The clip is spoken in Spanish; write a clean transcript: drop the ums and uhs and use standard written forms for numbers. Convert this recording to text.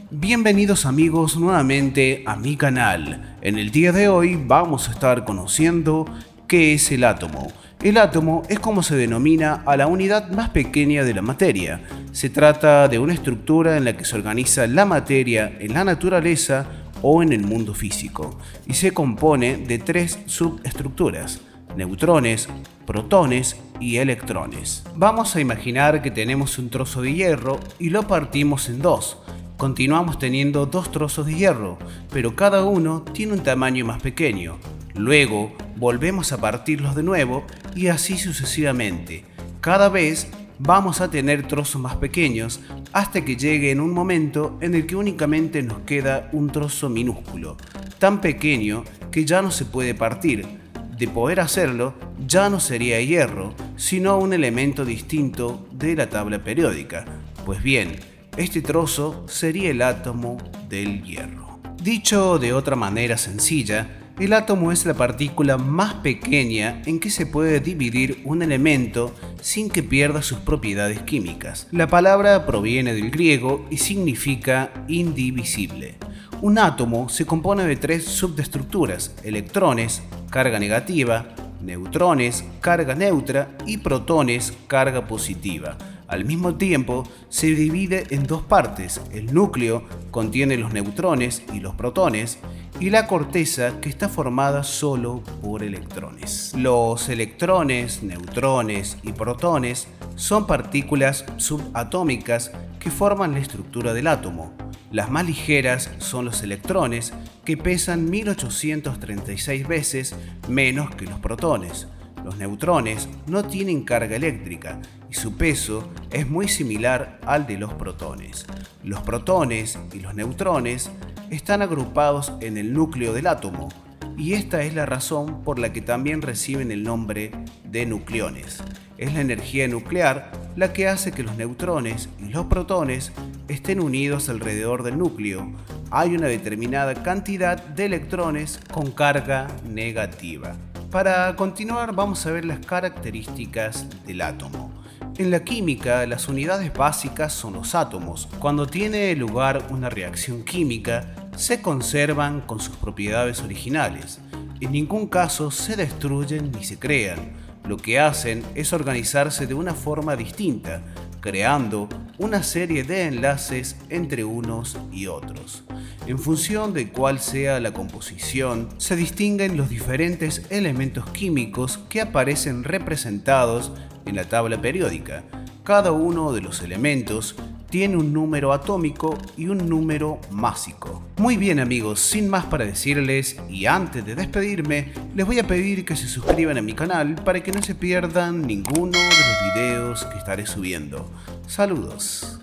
Bienvenidos amigos nuevamente a mi canal. En el día de hoy vamos a estar conociendo qué es el átomo. El átomo es como se denomina a la unidad más pequeña de la materia. Se trata de una estructura en la que se organiza la materia en la naturaleza o en el mundo físico y se compone de tres subestructuras: neutrones, protones y electrones. Vamos a imaginar que tenemos un trozo de hierro y lo partimos en dos. Continuamos teniendo dos trozos de hierro, pero cada uno tiene un tamaño más pequeño. Luego volvemos a partirlos de nuevo y así sucesivamente. Cada vez vamos a tener trozos más pequeños hasta que llegue en un momento en el que únicamente nos queda un trozo minúsculo, tan pequeño que ya no se puede partir. De poder hacerlo, ya no sería hierro, sino un elemento distinto de la tabla periódica. Pues bien, este trozo sería el átomo del hierro. Dicho de otra manera sencilla, el átomo es la partícula más pequeña en que se puede dividir un elemento sin que pierda sus propiedades químicas. La palabra proviene del griego y significa indivisible. Un átomo se compone de tres subestructuras: electrones, carga negativa; neutrones, carga neutra; y protones, carga positiva. Al mismo tiempo, se divide en dos partes: el núcleo contiene los neutrones y los protones, y la corteza, que está formada solo por electrones. Los electrones, neutrones y protones son partículas subatómicas que forman la estructura del átomo. Las más ligeras son los electrones, que pesan 1836 veces menos que los protones. Los neutrones no tienen carga eléctrica y su peso es muy similar al de los protones. Los protones y los neutrones están agrupados en el núcleo del átomo, y esta es la razón por la que también reciben el nombre de nucleones. Es la energía nuclear la que hace que los neutrones y los protones estén unidos alrededor del núcleo. Hay una determinada cantidad de electrones con carga negativa. Para continuar, vamos a ver las características del átomo. En la química, las unidades básicas son los átomos. Cuando tiene lugar una reacción química, se conservan con sus propiedades originales. En ningún caso se destruyen ni se crean. Lo que hacen es organizarse de una forma distinta, creando una serie de enlaces entre unos y otros. En función de cuál sea la composición, se distinguen los diferentes elementos químicos que aparecen representados en la tabla periódica. Cada uno de los elementos tiene un número atómico y un número másico. Muy bien amigos, sin más para decirles, y antes de despedirme, les voy a pedir que se suscriban a mi canal para que no se pierdan ninguno de los videos que estaré subiendo. Saludos.